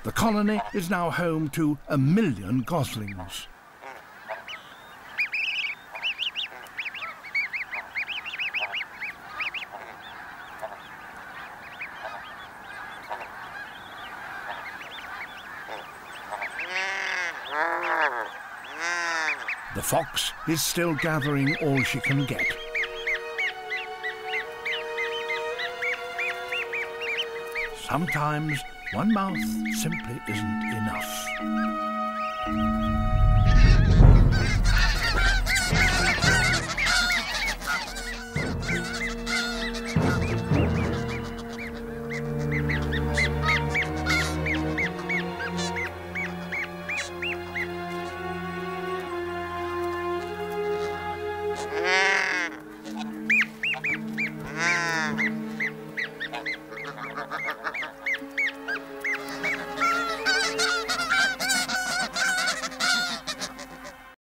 The colony is now home to 1 million goslings. The fox is still gathering all she can get. Sometimes one mouth simply isn't enough.